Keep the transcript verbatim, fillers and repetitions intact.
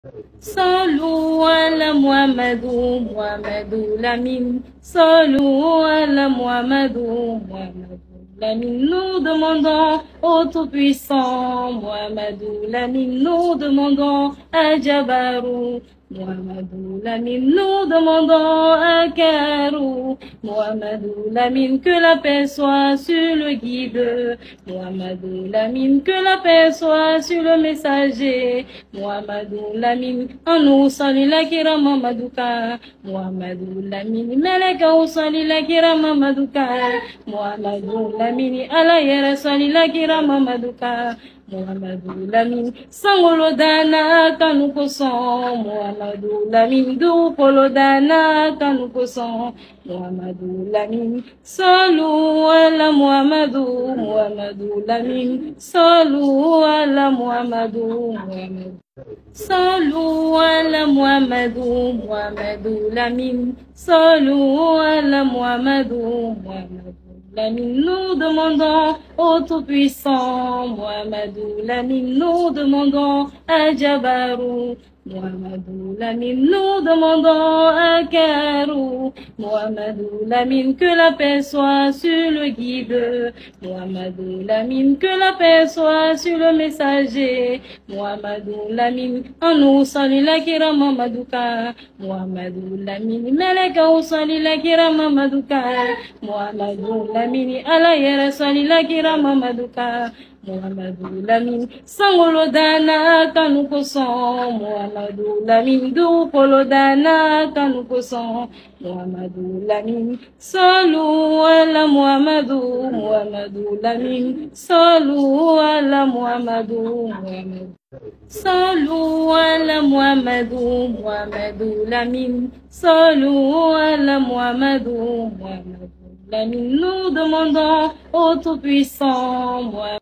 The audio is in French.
Salou ala Muhammadou, Muhammadou Lamine. Salou ala Muhammadou, Muhammadou Lamine. Nous demandons au Tout-Puissant, Muhammadou Lamine. Nous demandons à Jabarou, Muhammadou Lamine. Nous demandons à Karou, Muhammadou Lamine. Que la paix soit sur le guide, Muhammadou Lamine. Que la paix soit sur le messager, Muhammadou Lamine. En nous salut la kira Mamadouka, Muhammadou Lamine. Meleka ou salut la kira Mamadouka, Muhammadou Lamine. Alayera salut la kira Mamadouka, Muhammadou Lamine. Sangolo dana kanu koson, Muhammadou Lamine. Dupolo dana kanu koson, Muhammadou Lamine. Salou ala Muhammadou, Muhammadou Lamine. Salou ala Muhammadou, Muhammadou. Salou ala Muhammadou, Muhammadou Lamine. Salou ala Muhammadou, Muhammadou Lamine. Nous demandons au Tout-Puissant, Muhammadou Lamine. Nous demandons à Jabarou, Muhammadou Lamine. Nous demandons à Karou, Muhammadou Lamine. Que la paix soit sur le guide, Muhammadou Lamine. Que la paix soit sur le messager, Muhammadou Lamine. En nous salut la kira Mamadouka, Muhammadou Lamine. Meleka ou salut la kira Mamadouka, Muhammadou Lamine. Alayera salut la kira Mamadouka, Muhammadou Lamine. Sangolo dana kanu koson, Muhammadou Lamine. Dupolo dana kanu koson, Muhammadou Lamine. Salou ala Muhammadou, Muhammadou Lamine. Salou ala Muhammadou, Muhammadou. Salou ala Muhammadou, Muhammadou Lamine. Salou ala Muhammadou, Muhammadou Lamine. Nous demandons au Tout-Puissant, Muhammadou.